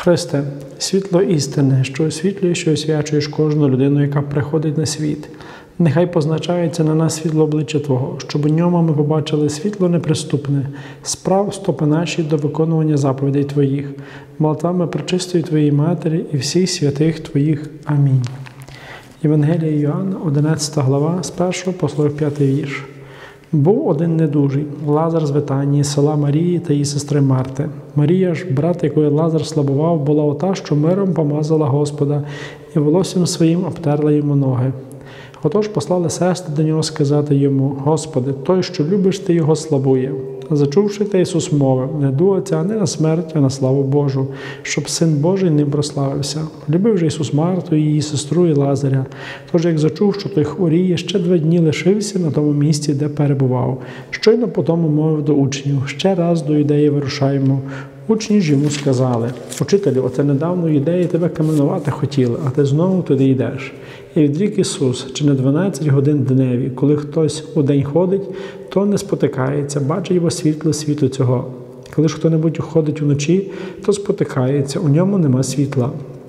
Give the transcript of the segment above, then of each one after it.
Христе, світло істини, що освітлюєш і освячуєш кожну людину, яка приходить на світ. Нехай позначається на нас світло обличчя Твого, щоб у ньому ми побачили світло неприступне, справ стопи наші до виконування заповідей Твоїх, молитвами пречистої Твоєї Матері і всіх святих Твоїх. Амінь. Євангелія Йоанна, 11 глава, з 1 по 45 вірш. Був один недужий, Лазар з Витанії, села Марії та її сестри Марти. Марія ж, брат якої Лазар слабував, була ота, що миром помазала Господа і волоссям своїм обтерла йому ноги. Отож послали сестри до нього сказати йому: «Господи, той, що любиш, ти його слабує». Зачувши те, Ісус мовив: «Недуга ця не на смерть, а на славу Божу, щоб Син Божий ним прославився». Любив же Ісус Марту, її сестру і Лазаря. Тож, як зачув, що той хворіє, ще 2 дні лишився на тому місці, де перебував. Щойно потому мовив до учнів: «Ще раз до Юдеї вирушаємо». Учні ж йому сказали: «Учителю, оце недавно Юдеї тебе каменувати хотіли, а ти знову туди йдеш». І відрік Ісус: «Чи не 12 годин дневі, коли хтось у день ходить, то не спотикається, бачить його світло світу цього. Коли ж хто-небудь ходить уночі, то спотикається, у ньому нема світла».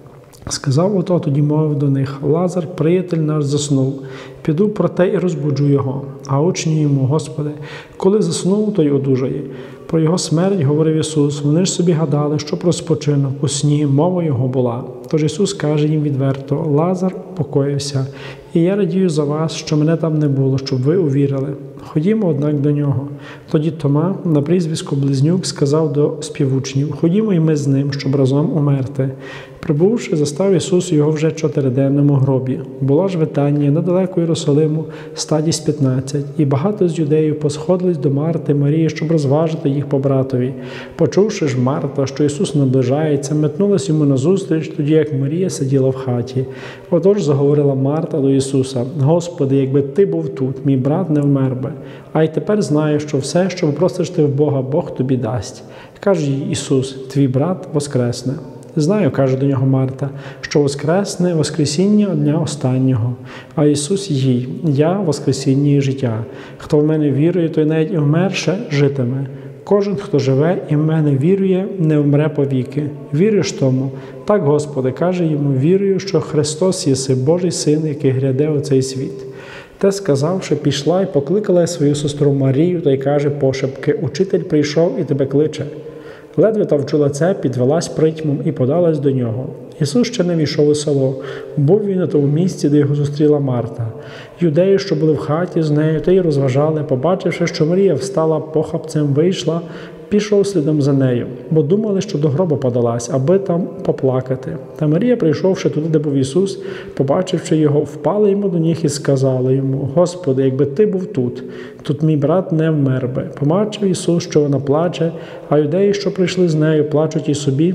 Сказав ото, тоді мовив до них: «Лазар, приятель наш, заснув. Піду проте і розбуджу його». А учні йому: «Господи, коли заснув, то й одужає». Про його смерть говорив Ісус. Вони ж собі гадали, що про спочинок у сні мова його була. Тож Ісус каже їм відверто: «Лазар упокоївся, і я радію за вас, що мене там не було, щоб ви увірили. Ходімо, однак, до нього». Тоді Тома, на прізвисько Близнюк, сказав до співучнів: «Ходімо і ми з ним, щоб разом умерти». Прибувши, застав Ісус його вже 4-денному гробі. Була ж Витанія недалеко Єрусалиму, стадість 15, і багато з юдеїв посходились до Марти, Марії, щоб розважити їх по братові. Почувши ж Марта, що Ісус наближається, метнулась йому назустріч, тоді як Марія сиділа в хаті. Отож заговорила Марта до Ісуса: «Господи, якби Ти був тут, мій брат не вмер би. А й тепер знаю, що все, що попросиш ти в Бога, Бог тобі дасть». Каже їй Ісус: «Твій брат воскресне». «Знаю, – каже до нього Марта, – що воскресне воскресіння дня останнього». А Ісус їй: «Я воскресіння і життя. Хто в мене вірує, той навіть і вмерше житиме. Кожен, хто живе і в мене вірує, не вмре повіки. Віриш тому?» «Так, Господи», – каже йому: «Вірую, що Христос єси Божий Син, який гряде у цей світ». Те сказавши, пішла і покликала свою сестру Марію та й каже пошепки: «Учитель прийшов і тебе кличе». Ледве та вчула це, підвелась притьмом і подалась до нього. Ісус ще не війшов у село. Був він на тому місці, де його зустріла Марта. Юдеї, що були в хаті з нею, та й розважали, побачивши, що Марія встала похапцем, вийшла, пішов слідом за нею, бо думали, що до гроба подалась, аби там поплакати. Та Марія, прийшовши туди, де був Ісус, побачивши його, впала йому до ніг і сказала йому: «Господи, якби Ти був тут мій брат не вмер би». Побачив Ісус, що вона плаче, а юдеї, що прийшли з нею, плачуть і собі.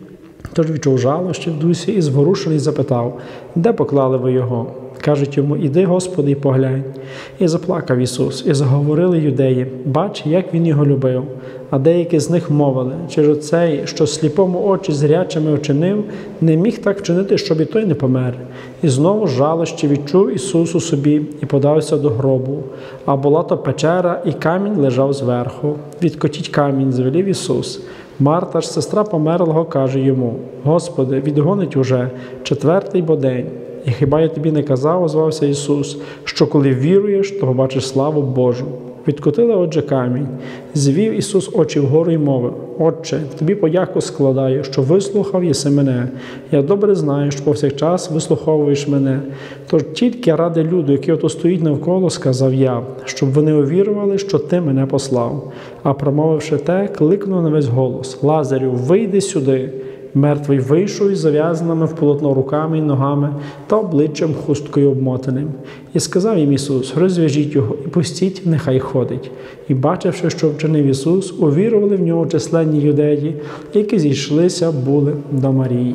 Тож відчув жалощі в дусі і зворушений запитав: «Де поклали ви його?» Кажуть йому: «Іди, Господи, і поглянь». І заплакав Ісус, і заговорили юдеї: «Бач, як Він його любив». А деякі з них мовили: «Чи ж оцей, що сліпому очі зрячими очинив, не міг так вчинити, щоб і той не помер?» І знову жалощі відчув Ісус у собі і подався до гробу. А була то печера, і камінь лежав зверху. «Відкотіть камінь», – звелів Ісус. Марта ж, сестра померлого, каже йому: «Господи, відгонить уже, 4-й бо день». «І хіба я тобі не казав, – озвався Ісус, – що коли віруєш, то побачиш славу Божу?» Відкотили, отже, камінь. Звів Ісус очі вгору й мовив: «Отче, тобі подяку складаю, що вислухав єси мене. Я добре знаю, що повсякчас вислуховуєш мене. Тож тільки ради люду, який ото стоїть навколо, сказав я, щоб вони увірували, що ти мене послав». А промовивши те, кликнув на весь голос: «Лазарю, вийди сюди». Мертвий вийшов із зав'язаними в полотно руками й ногами та обличчям хусткою обмотаним. І сказав їм Ісус: «Розв'яжіть його і пустіть, нехай ходить». І, бачивши, що вчинив Ісус, увірували в нього численні юдеї, які зійшлися були до Марії.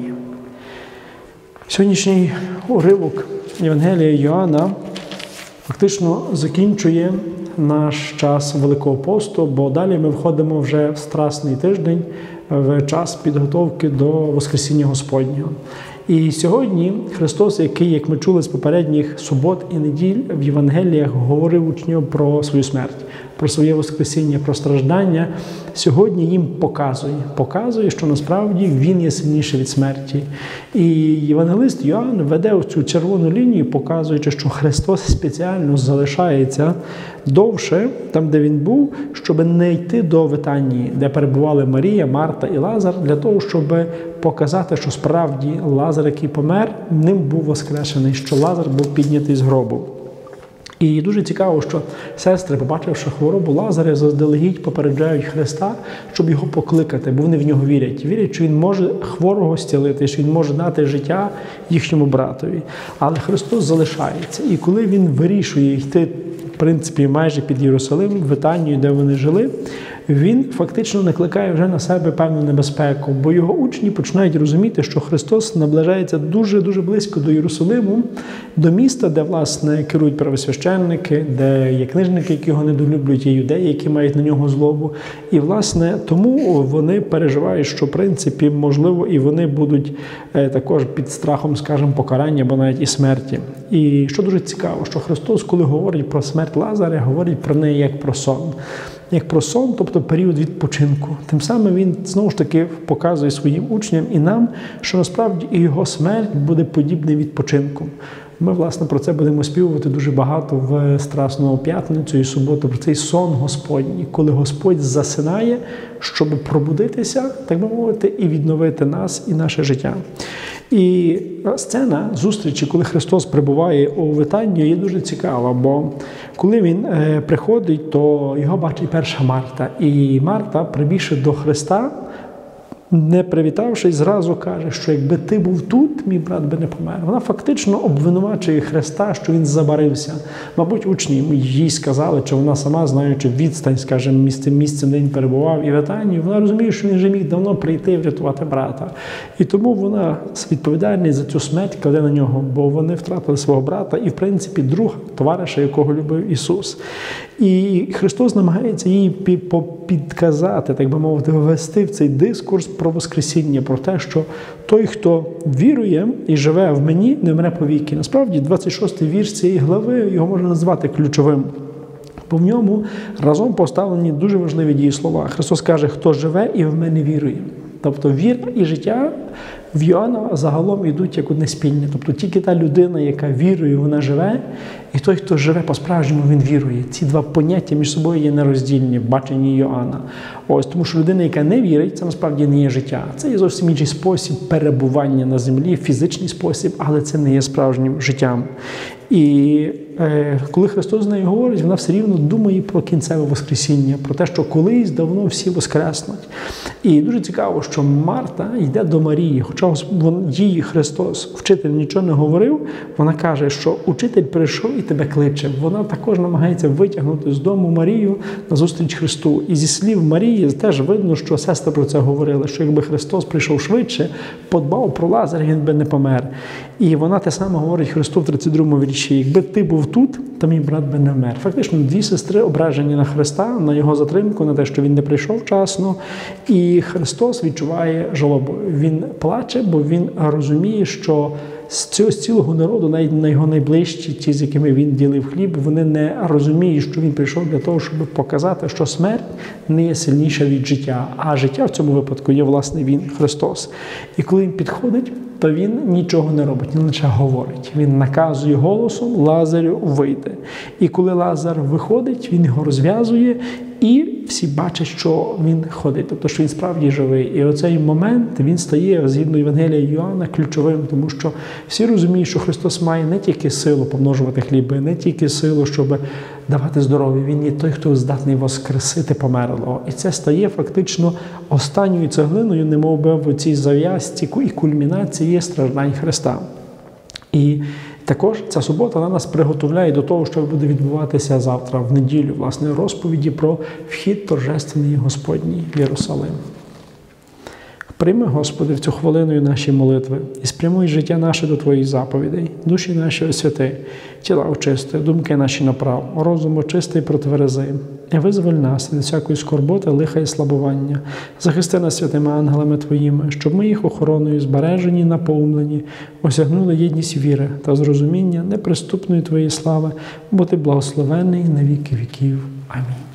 Сьогоднішній уривок Євангелія Йоанна фактично закінчує наш час Великого посту, бо далі ми входимо вже в Страсний тиждень, в час підготовки до Воскресіння Господнього. І сьогодні Христос, який, як ми чули з попередніх субот і неділь, в Євангеліях говорив учням про свою смерть. про своє воскресіння, про страждання, сьогодні їм показує, що насправді він є сильніший від смерті. І євангелист Йоанн веде цю червону лінію, показуючи, що Христос спеціально залишається довше, там, де він був, щоб не йти до Витанії, де перебували Марія, Марта і Лазар, для того, щоб показати, що справді Лазар, який помер, ним був воскрешений, що Лазар був піднятий з гробу. І дуже цікаво, що сестри, побачивши хворобу Лазаря, заздалегідь попереджають Христа, щоб його покликати, бо вони в нього вірять. Вірять, що він може хворого зцілити, що він може дати життя їхньому братові. Але Христос залишається. І коли він вирішує йти, в принципі, майже під Єрусалим, в Витанію, де вони жили, він фактично накликає вже на себе певну небезпеку, бо його учні починають розуміти, що Христос наближається дуже-дуже близько до Єрусалиму, до міста, де, власне, керують первосвященники, де є книжники, які його недолюблюють, є юдеї, які мають на нього злобу. І, власне, тому вони переживають, що, в принципі, можливо, і вони будуть також під страхом, скажімо, покарання, або навіть і смерті. І що дуже цікаво, що Христос, коли говорить про смерть Лазаря, говорить про неї як про сон. Як про сон, тобто період відпочинку. Тим самим він, знову ж таки, показує своїм учням і нам, що насправді і його смерть буде подібна відпочинку. Ми, власне, про це будемо співувати дуже багато в Страсну п'ятницю і суботу, про цей сон Господній, коли Господь засинає, щоб пробудитися, так би мовити, і відновити нас і наше життя. І сцена зустрічі, коли Христос прибуває у Витанію, є дуже цікава, бо коли він приходить, то його бачить перша Марта. І Марта, прибігши до Христа, не привітавшись, зразу каже, що якби ти був тут, мій брат би не помер. Вона фактично обвинувачує Христа, що він забарився. Мабуть, учні їй сказали, чи вона сама, знаючи відстань, скажімо, місцем, де він перебував, і Витанію, вона розуміє, що він вже міг давно прийти і врятувати брата. І тому вона відповідальність за цю смерть кладе на нього, бо вони втратили свого брата і, в принципі, друга, товариша, якого любив Ісус. І Христос намагається їй підказати, так би мовити, ввести в цей дискурс про Воскресіння, про те, що той, хто вірує і живе в мені, не вмре повіки. Насправді, 26-й вірш цієї глави, його можна назвати ключовим, бо в ньому разом поставлені дуже важливі дієслова. Христос каже, хто живе і в мене вірує. Тобто віра і життя в Йоанна загалом йдуть як одне спільне. Тобто тільки та людина, яка вірує, вона живе, і той, хто живе по-справжньому, він вірує. Ці два поняття між собою є нероздільні в баченні Йоанна. Ось, тому що людина, яка не вірить, це насправді не є життя. Це є зовсім інший спосіб перебування на землі, фізичний спосіб, але це не є справжнім життям. І коли Христос з нею говорить, вона все рівно думає про кінцеве Воскресіння, про те, що колись давно всі воскреснуть. І дуже цікаво, що Марта йде до Марії, хоча їй Христос, вчитель, нічого не говорив, вона каже, що учитель прийшов і тебе кличе. Вона також намагається витягнути з дому Марію назустріч Христу. І зі слів Марії теж видно, що сестри про це говорили, що якби Христос прийшов швидше, подбав про Лазаря, він би не помер. І вона те саме говорить Христу в 32-му вірші. Якби ти був тут, то мій брат би не вмер. Фактично, дві сестри ображені на Христа, на його затримку, на те, що він не прийшов вчасно. І Христос відчуває жалобу. Він плаче, бо він розуміє, що з цілого народу, навіть на його найближчі, ті, з якими він ділив хліб, вони не розуміють, що він прийшов для того, щоб показати, що смерть не є сильніша від життя. А життя в цьому випадку є, власне, він, Христос. І коли він підходить, то він нічого не робить, він лише говорить. Він наказує голосом Лазарю вийти. І коли Лазар виходить, він його розв'язує, і всі бачать, що він ходить, тобто, що він справді живий. І оцей момент, він стає, згідно Євангелія Йоанна, ключовим, тому що всі розуміють, що Христос має не тільки силу помножувати хліби, не тільки силу, щоб давати здоров'я. Він є той, хто здатний воскресити померлого. І це стає фактично останньою цеглиною, немов би в цій зав'язці і кульмінації страждань Христа. І також ця субота на нас приготовляє до того, що буде відбуватися завтра, в неділю, власне, розповіді про вхід торжественний Господній в Єрусалим. Прийми, Господи, в цю хвилину наші молитви і спрямуй життя наше до Твоїх заповідей, душі наші освяти, тіла очисти, думки наші направ, розум очисти і протверези. І визволь нас від всякої скорботи, лиха і слабування. Захисти нас святими ангелами Твоїми, щоб ми їх охороною збережені, наповнені, осягнули єдність віри та зрозуміння неприступної Твоєї слави, бо Ти благословений на віки віків. Амінь.